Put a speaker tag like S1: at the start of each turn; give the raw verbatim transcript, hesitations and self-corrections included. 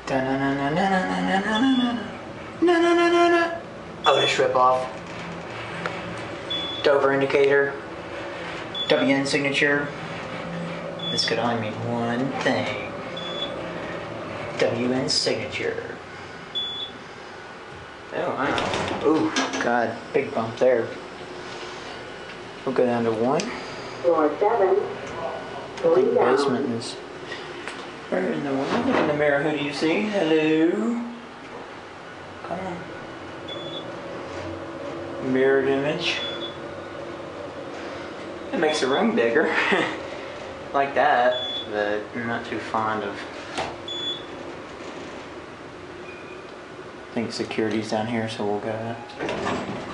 S1: Otis ripoff. Dover indicator. W N signature. This could only mean one thing. W N signature. Oh wow. Ooh, God, big bump there. We'll go down to one.
S2: Floor seven.
S1: I think the basement is right in the window. Look in the mirror. Who do you see? Hello. Come on. Mirrored image. It makes the room bigger. Like that, but I'm not too fond of. I think security's down here, so we'll go.